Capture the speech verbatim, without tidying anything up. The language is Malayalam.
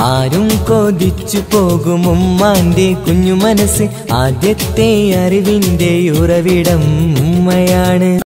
ആരും കൊതിച്ചു പോകും ഉമ്മാന്റെ കുഞ്ഞു മനസ്സ്. ആദ്യത്തെ അറിവിന്റെ ഉറവിടം ഉമ്മയാണ്.